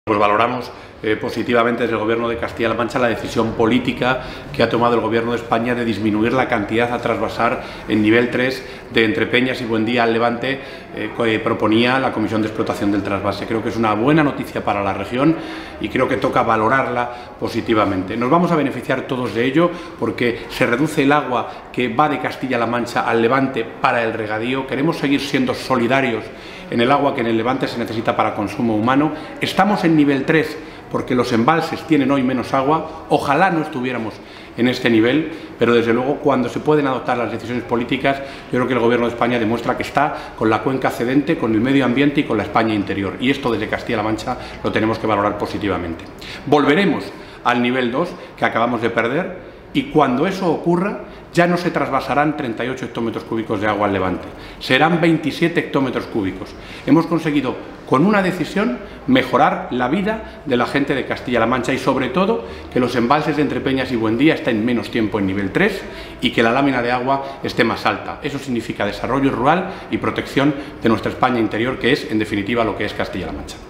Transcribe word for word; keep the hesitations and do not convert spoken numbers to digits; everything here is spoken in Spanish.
Pues valoramos eh, positivamente desde el Gobierno de Castilla-La Mancha la decisión política que ha tomado el Gobierno de España de disminuir la cantidad a trasvasar en nivel tres de entre Peñas y Buendía al Levante eh, que proponía la Comisión de Explotación del Trasvase. Creo que es una buena noticia para la región y creo que toca valorarla positivamente. Nos vamos a beneficiar todos de ello porque se reduce el agua que va de Castilla-La Mancha al Levante para el regadío. Queremos seguir siendo solidarios en el agua que en el Levante se necesita para consumo humano. Estamos en nivel tres porque los embalses tienen hoy menos agua. Ojalá no estuviéramos en este nivel, pero desde luego cuando se pueden adoptar las decisiones políticas, yo creo que el Gobierno de España demuestra que está con la cuenca cedente, con el medio ambiente y con la España interior. Y esto desde Castilla-La Mancha lo tenemos que valorar positivamente. Volveremos al nivel dos que acabamos de perder y cuando eso ocurra ya no se trasvasarán treinta y ocho hectómetros cúbicos de agua al Levante, serán veintisiete hectómetros cúbicos. Hemos conseguido con una decisión mejorar la vida de la gente de Castilla-La Mancha y sobre todo que los embalses de Entre Peñas y Buendía estén menos tiempo en nivel tres y que la lámina de agua esté más alta. Eso significa desarrollo rural y protección de nuestra España interior, que es en definitiva lo que es Castilla-La Mancha.